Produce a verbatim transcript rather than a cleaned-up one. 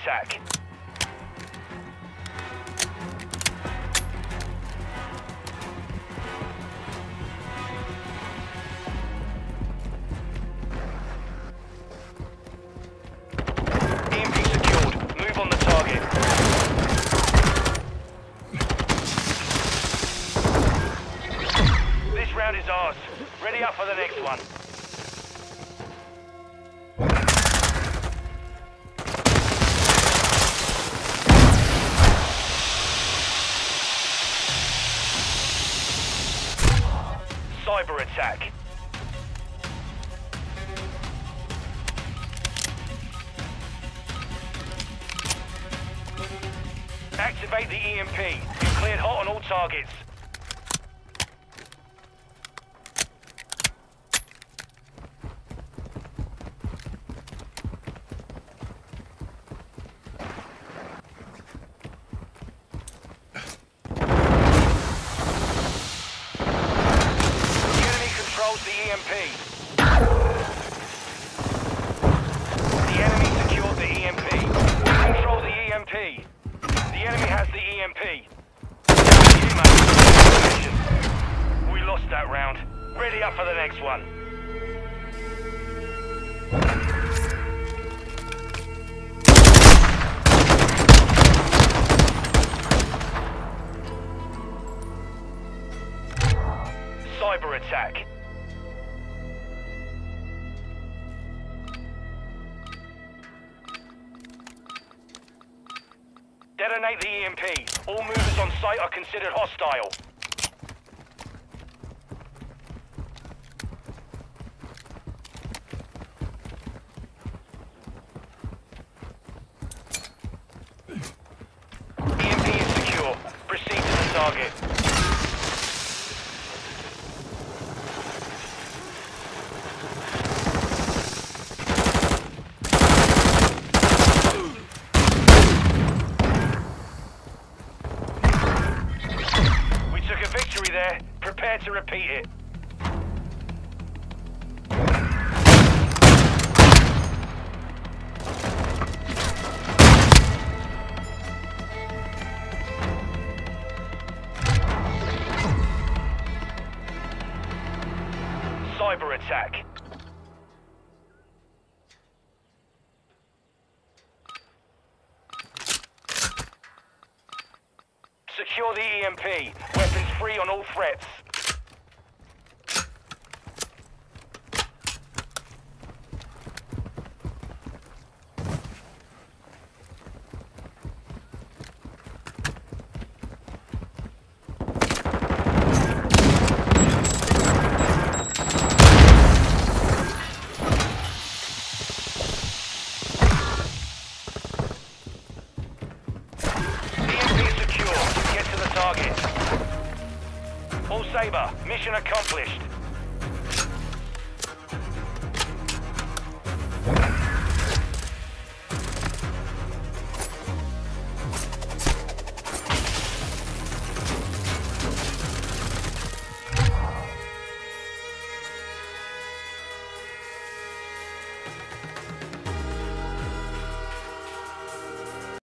attack. E M P secured. Move on the target. This round is ours. Ready up for the next one. Cyber attack. Activate the E M P. You've cleared hot on all targets. The E M P. The enemy secured the E M P. Control the E M P. The enemy has the E M P. We lost that round. Ready up for the next one. Cyber attack. Detonate the E M P. All movers on site are considered hostile. E M P is secure. Proceed to the target. Victory there. Prepare to repeat it. Cyber attack. Secure the E M P. Weapons free on all threats. Target. All Sabre, mission accomplished.